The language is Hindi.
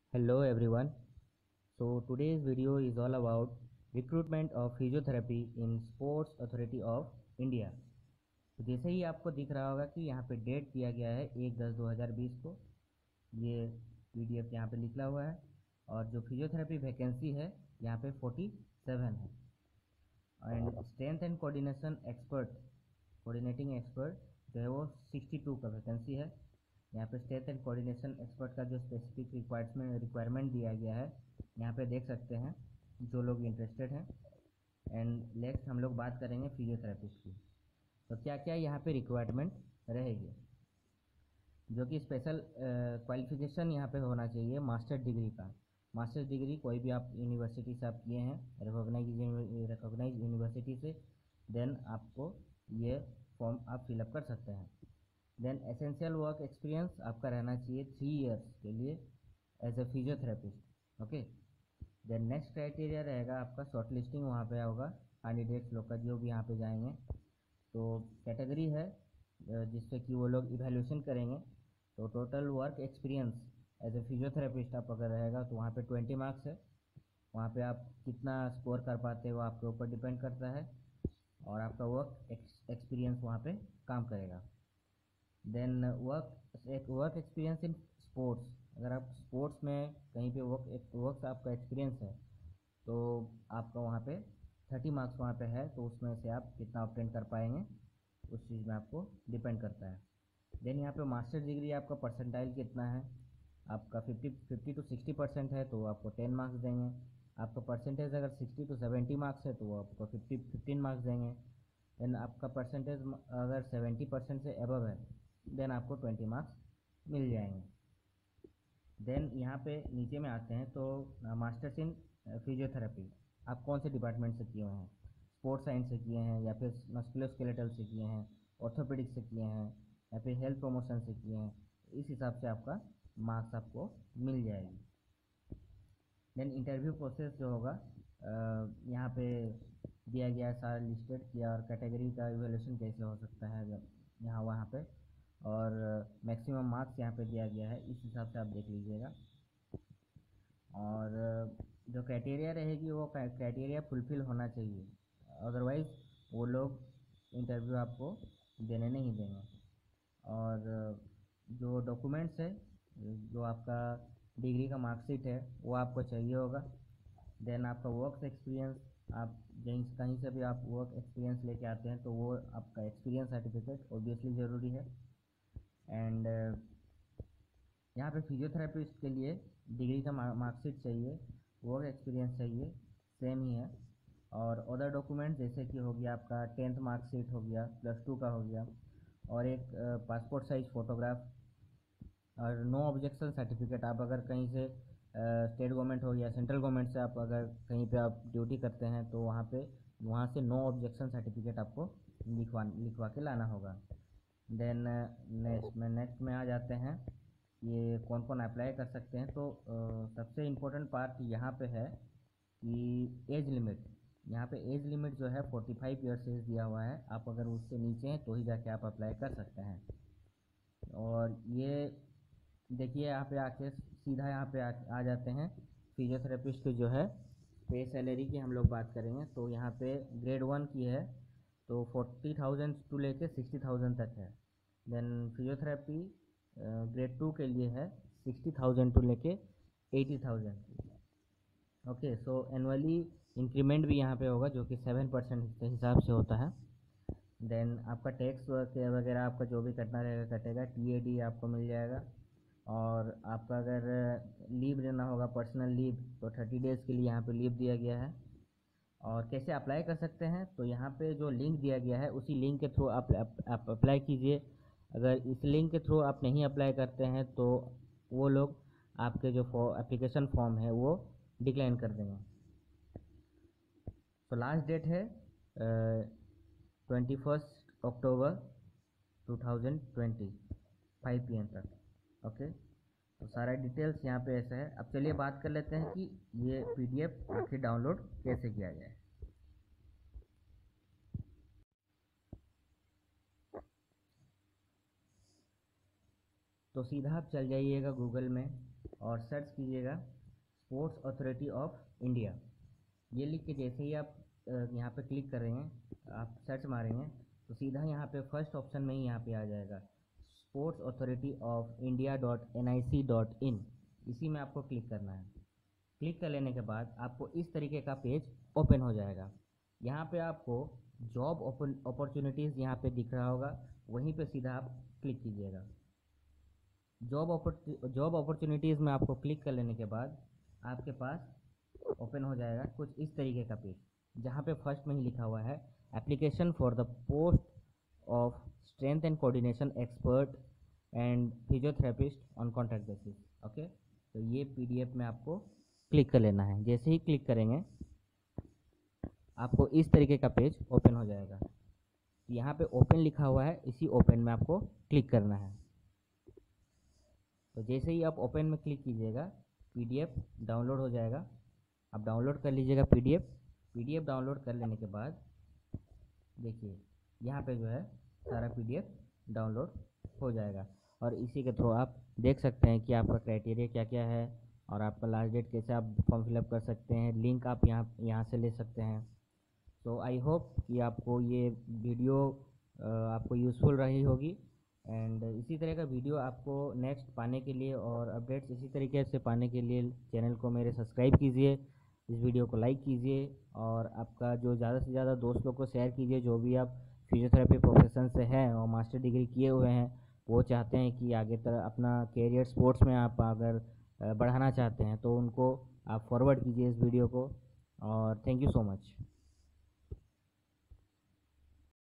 Hello everyone. So today's video is all about recruitment of physiotherapy in Sports Authority of India. तो जैसे ही आपको दिख रहा होगा कि यहाँ पे डेट दिया गया है 1/10/2020 को। ये PDF यहाँ पे लिखा हुआ है और जो फिजियोथेरेपी वैकेंसी है यहाँ पे 47 है। And strength and coordinating expert जो है वो 62 का वैकेंसी है। यहाँ पे स्ट्रेंथ एंड कोऑर्डिनेशन एक्सपर्ट का जो स्पेसिफिक रिक्वायरमेंट दिया गया है यहाँ पे देख सकते हैं जो लोग इंटरेस्टेड हैं। एंड नेक्स्ट हम लोग बात करेंगे फिजियोथेरेपिस्ट की। तो क्या क्या यहाँ पे रिक्वायरमेंट रहेगी, जो कि स्पेशल क्वालिफिकेशन यहाँ पे होना चाहिए मास्टर डिग्री का। मास्टर्स डिग्री कोई भी आप यूनिवर्सिटी से आप किए हैं, रिकॉग्नाइज यूनिवर्सिटी से, देन आपको ये फॉर्म आप फिलअप कर सकते हैं। देन एसेंशियल वर्क एक्सपीरियंस आपका रहना चाहिए 3 इयर्स के लिए as a physiotherapist. Okay. Then next criteria रहेगा आपका शॉर्ट लिस्टिंग, वहाँ पे होगा कैंडिडेट्स लोग का जो भी यहाँ पे जाएंगे। तो कैटेगरी है जिससे कि वो लोग इवैल्यूएशन करेंगे। तो total work experience as a physiotherapist आप अगर रहेगा तो वहाँ पे 20 मार्क्स है। वहाँ पे आप कितना स्कोर कर पाते हो आपके ऊपर डिपेंड करता है और आपका वर्क एक्सपीरियंस वहाँ पे काम करेगा। Then work experience in sports, अगर आप स्पोर्ट्स में कहीं पे वर्क आपका एक्सपीरियंस है तो आपका वहाँ पे 30 मार्क्स वहाँ पे है, तो उसमें से आप कितना ऑब्टेन कर पाएंगे उस चीज़ में आपको डिपेंड करता है। देन यहाँ पे मास्टर डिग्री आपका परसेंटाइल कितना है, आपका 50 to 60% है तो आपको 10 मार्क्स देंगे। आपका परसेंटेज अगर 60 to 70 मार्क्स है तो वो आपको 15 मार्क्स देंगे। देन आपका परसेंटेज अगर 70% से अबव है देन आपको 20 मार्क्स मिल जाएंगे। देन यहाँ पे नीचे में आते हैं तो मास्टर्स इन फिजियोथेरेपी आप कौन से डिपार्टमेंट से किए हैं, स्पोर्ट्स साइंस से किए हैं या फिर मस्कुलोस्केलेटल से किए हैं, ऑर्थोपेडिक्स से किए हैं या फिर हेल्थ प्रमोशन से किए हैं, इस हिसाब से आपका मार्क्स आपको मिल जाएगी। देन इंटरव्यू प्रोसेस जो होगा यहाँ पे दिया गया है, सारा लिस्टेड किया और कैटेगरी का इवैल्यूएशन कैसे हो सकता है यहाँ वहाँ पे, और मैक्सिमम मार्क्स यहाँ पे दिया गया है, इस हिसाब से आप देख लीजिएगा। और जो क्राइटेरिया रहेगी वो क्राइटेरिया फुलफिल होना चाहिए, अदरवाइज़ वो लोग इंटरव्यू आपको देने नहीं देंगे। और जो डॉक्यूमेंट्स है, जो आपका डिग्री का मार्कशीट है वो आपको चाहिए होगा। देन आपका वर्क एक्सपीरियंस, आप कहीं से भी आप वर्क एक्सपीरियंस लेके आते हैं तो वो आपका एक्सपीरियंस सर्टिफिकेट ऑब्वियसली ज़रूरी है। एंड यहाँ पे फिजियोथेरेपिस्ट के लिए डिग्री का मार्कशीट चाहिए, वर्क एक्सपीरियंस चाहिए, सेम ही है। और अदर डॉक्यूमेंट जैसे कि हो गया आपका 10th मार्कशीट हो गया, +2 का हो गया, और एक पासपोर्ट साइज फ़ोटोग्राफ, और नो ऑब्जेक्शन सर्टिफिकेट। आप अगर कहीं से स्टेट गवर्नमेंट हो या सेंट्रल गवर्नमेंट से आप अगर कहीं पे आप ड्यूटी करते हैं तो वहाँ से नो ऑब्जेक्शन सर्टिफिकेट आपको लिखवा के लाना होगा। देन नेक्स्ट में आ जाते हैं ये कौन कौन अप्लाई कर सकते हैं। तो सबसे इम्पोर्टेंट पार्ट यहाँ पे है कि एज लिमिट। यहाँ पे एज लिमिट जो है 45 ईयर्स एज दिया हुआ है, आप अगर उससे नीचे हैं तो ही जाके आप अप्लाई कर सकते हैं। और ये देखिए यहाँ पे आके सीधा यहाँ पे आ जाते हैं फिजियोथेरेपिस्ट की जो है पे सैलरी की हम लोग बात करेंगे। तो यहाँ पे ग्रेड 1 की है तो 40,000 टू लेके 60,000 तक है। देन फिजियोथेरेपी ग्रेड 2 के लिए है 60,000 टू लेके 80,000। ओके। सो एनुअली इंक्रीमेंट भी यहाँ पे होगा जो कि 7% के हिसाब से होता है। देन आपका टैक्स वगैरह आपका जो भी कटना रहेगा कटेगा, TAD आपको मिल जाएगा। और आपका अगर लीव लेना होगा पर्सनल लीव तो 30 डेज़ के लिए यहाँ पे लीव दिया गया है। और कैसे अप्लाई कर सकते हैं, तो यहाँ पे जो लिंक दिया गया है उसी लिंक के थ्रू आप अप्लाई कीजिए। अगर इस लिंक के थ्रू आप नहीं अप्लाई करते हैं तो वो लोग आपके जो एप्लीकेशन फॉर्म है वो डिक्लाइन कर देंगे। तो लास्ट डेट है 21 अक्टूबर 2020 5 PM तक। ओके। तो सारा डिटेल्स यहाँ पे ऐसा है। अब चलिए बात कर लेते हैं कि ये PDF आखिर डाउनलोड कैसे किया जाए। तो सीधा आप चल जाइएगा गूगल में और सर्च कीजिएगा स्पोर्ट्स अथॉरिटी ऑफ इंडिया। ये लिख के जैसे ही आप यहाँ पे क्लिक कर रहे हैं, आप सर्च मारेंगे तो सीधा यहाँ पे फर्स्ट ऑप्शन में ही यहाँ पे आ जाएगा sports authority of India .nic.in। इसी में आपको क्लिक करना है। क्लिक कर लेने के बाद आपको इस तरीके का पेज ओपन हो जाएगा। यहाँ पे आपको जॉब अपॉर्चुनिटीज़ यहाँ पे दिख रहा होगा, वहीं पे सीधा आप क्लिक कीजिएगा। जॉब अपॉर्चुनिटीज़ में आपको क्लिक कर लेने के बाद आपके पास ओपन हो जाएगा कुछ इस तरीके का पेज, जहाँ पे फर्स्ट में ही लिखा हुआ है application for the post of strength and coordination expert and physiotherapist on contract basis. Okay, तो ये PDF में आपको क्लिक कर लेना है। जैसे ही क्लिक करेंगे आपको इस तरीके का पेज ओपन हो जाएगा। यहाँ पे ओपन लिखा हुआ है, इसी ओपन में आपको क्लिक करना है। तो जैसे ही आप ओपन में क्लिक कीजिएगा PDF डाउनलोड हो जाएगा। आप डाउनलोड कर लीजिएगा PDF डाउनलोड कर लेने के बाद देखिए यहाँ पे जो है सारा PDF डाउनलोड हो जाएगा और इसी के थ्रू आप देख सकते हैं कि आपका क्राइटेरिया क्या क्या है और आपका लास्ट डेट कैसे आप फॉर्म फिलअप कर सकते हैं। लिंक आप यहाँ से ले सकते हैं। तो आई होप कि आपको ये वीडियो आपको यूज़फुल रही होगी। एंड इसी तरह का वीडियो आपको नेक्स्ट पाने के लिए और अपडेट्स इसी तरीके से पाने के लिए चैनल को मेरे सब्सक्राइब कीजिए, इस वीडियो को लाइक कीजिए और आपका जो ज़्यादा से ज़्यादा दोस्त लोग को शेयर कीजिए जो भी आप फिजियोथेरेपी प्रोफेशन से हैं और मास्टर डिग्री किए हुए हैं, वो चाहते हैं कि आगे तरह अपना कैरियर स्पोर्ट्स में आप अगर बढ़ाना चाहते हैं तो उनको आप फॉरवर्ड कीजिए इस वीडियो को। और थैंक यू सो मच।